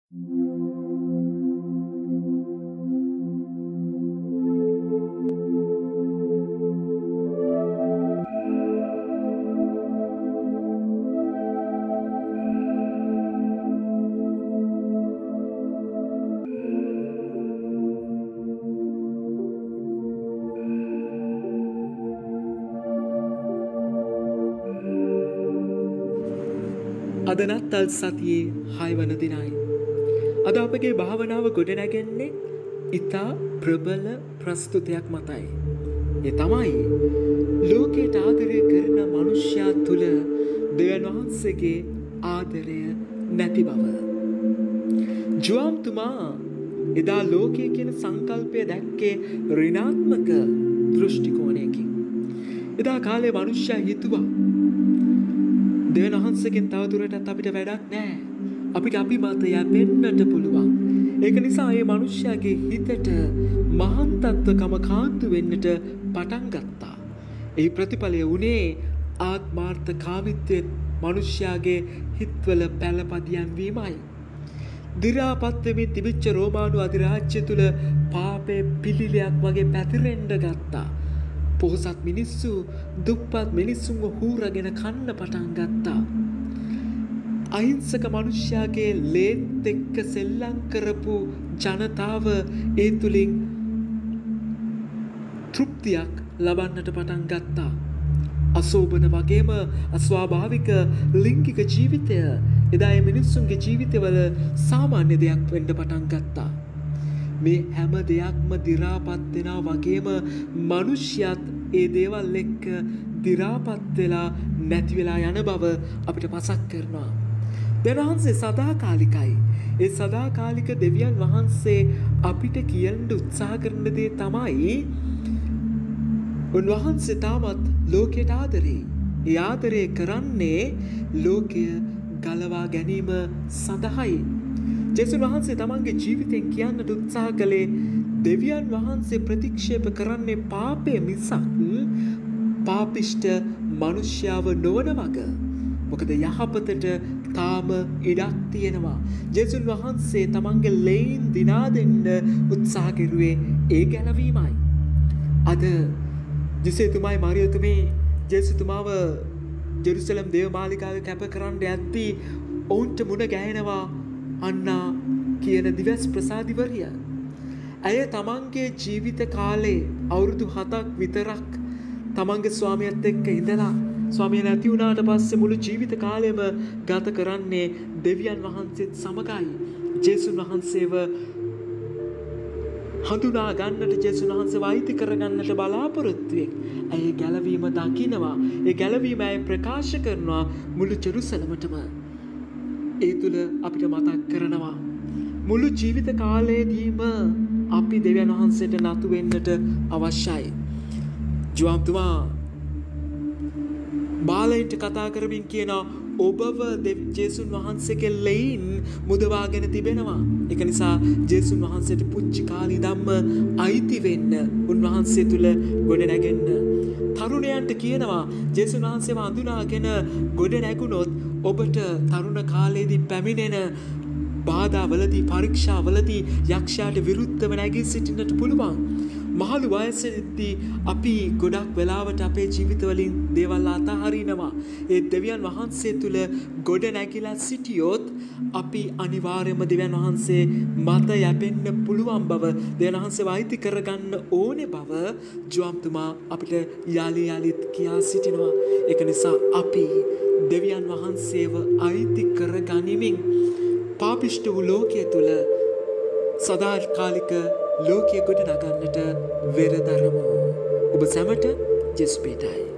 අද නත්තල් සතියේ 6 වන දිනයි. අද අපගේ භාවනාව ගොඩනැගෙන්නේ ඉතා ප්‍රබල ප්‍රස්තුතයක් මතයි. ඒ තමයි ලෝකයට ආදරය කරන මනුෂ්‍යයා තුළ දෙවියන් වහන්සේගේ ආදරය නැති බව. ජෝම්තුමා එදා ලෝකයේ කියන සංකල්පය දැක්කේ ඍණාත්මක දෘෂ්ටි කෝණයකින්. එදා කාලේ මනුෂ්‍යයා හිතුවා දෙවියන් වහන්සේගෙන් තවදුරටත් අපිට වැඩක් නැහැ. අපිට අපි මත යැපෙන්නට පුළුවන්. ඒක නිසා මේ මිනිස්යාගේ හිතට මහාන් තත්ත්වකම කාන්තු වෙන්නට පටන් ගත්තා. ඒ ප්‍රතිඵලය උනේ ආත්මාර්ථකාමීත්වයේ මිනිස්යාගේ හිතවල පළපදියම් වීමයි. දි รา පත් වෙමින් තිබිච්ච රෝමානු අධිරාජ්‍ය තුල පාපේ පිළිලයක් වගේ පැතිරෙන්න ගත්තා. පොහොසත් මිනිස්සු දුප්පත් මිනිස්සුන්ව හූරගෙන කන්න පටන් ගත්තා. අහිංසක මිනිස්යාගේ ලේත් එක්ක සෙල්ලම් කරපු ජනතාව ඒ තුලින් තෘප්තියක් ලබන්නට පටන් ගත්තා. අසෝබන වගේම අස්වාභාවික ලිංගික ජීවිතය එදා මේ මිනිස්සුන්ගේ ජීවිතවල සාමාන්‍ය දෙයක් වෙන්න පටන් ගත්තා. මේ හැම දෙයක්ම දි รา පත් වෙනා වගේම මිනිස්යාත් ඒ දේවල් එක්ක දි รา පත් වෙලා නැති වෙලා යන බව අපිට මතක් කරනවා. දෙවියන් වහන්සේ සදාකාලිකයි. ඒ සදාකාලික දෙවියන් වහන්සේ අපිට කියන්න උත්සාහ කරන දේ තමයි උන්වහන්සේ තාමත් ලෝකයට ආදරේ. ඒ ආදරේ කරන්නේ ලෝකය ගලවා ගැනීම සඳහායි. ජේසුස් වහන්සේ තමන්ගේ ජීවිතයෙන් කියන්නට උත්සාහ කළේ දෙවියන් වහන්සේ ප්‍රතික්ෂේප කරන්නේ පාපය මිසක් පාපිෂ්ඨ මනුෂ්‍යව නොවන වග. මොකද යහපතට තාම ඉඩක් තියෙනවා. ජේසුස් වහන්සේ තමන්ගේ ලේන් දිනා දෙන්න උත්සාහ කෙරුවේ ඒ ගැලවීමයි. අද ජෙසේතුමයි මාරියතුමේ ජේසුතුමාව ජෙරුසලම් දේවමාලිගාවේ කැප කරන්න යද්දී ඔවුන්ට මුණ ගැහෙනවා අන්නා කියන දිවස් ප්‍රසාදිවරිය. ඇය තමන්ගේ ජීවිත කාලේ අවුරුදු 7ක් විතරක් තමන්ගේ ස්වාමියාත් එක්ක ඉඳලා ස්වාමියා නැති වුණාට පස්සේ මුළු ජීවිත කාලෙම ගත කරන්නේ දෙවියන් වහන්සේත් සමගයි. ජේසුස් වහන්සේව හඳුනා ගන්නට ජේසුස් වහන්සේව අයිති කර ගන්නට බලාපොරොත්තු වෙයි. ඇය ගැලවීම දකිනවා. ඒ ගැලවීම ඇය ප්‍රකාශ කරනවා මුළු ජෙරුසලමටම. ඒ තුල අපිට මතක් කරනවා මුළු ජීවිත කාලයේදීම අපි දෙවියන් වහන්සේට නතු වෙන්නට අවශ්‍යයි. ජෝම්තුමා බාලයින්ට කතා කරමින් කියනවා ඔබව ජේසුස් වහන්සේගේ ලෙයින් මුදවාගෙන තිබෙනවා. ඒක නිසා ජේසුස් වහන්සේට පුංචි කාලේ ඉඳන්ම අයිති වෙන්න උන්වහන්සේ තුල ගොඩ නැගෙන්න. තරුණයන්ට කියනවා ජේසුස් වහන්සේව අඳුනාගෙන ගොඩ නැගුණොත් ඔබට තරුණ කාලයේදී පැමිණෙන බාධාවලදී පරීක්ෂාවලදී යක්ෂයාට විරුද්ධව නැගී සිටින්නට පුළුවන්. මහලු වයසේදී අපි ගොඩක් වෙලාවට අපේ ජීවිතවලින් දේවල් අතහරිනවා. ඒ දෙවියන් වහන්සේ තුල ගොඩ නැගිලා සිටියොත් අපි අනිවාර්යයෙන්ම දෙවියන් වහන්සේ මත යැපෙන්න පුළුවන් බව, දෙවියන් වහන්සේව අයිති කරගන්න ඕනේ බව ජෝම්තුමා අපිට යාලිත් කියා සිටිනවා. ඒක නිසා අපි දෙවියන් වහන්සේව අයිති කරගනිමින් පාපිෂ්ඨ වූ ලෝකයේ තුල සදාකාලික ලෝකයේ ගොඩ නගන්නට වෙරදරමු. ඔබ සැමට ජෙස්පේටයි.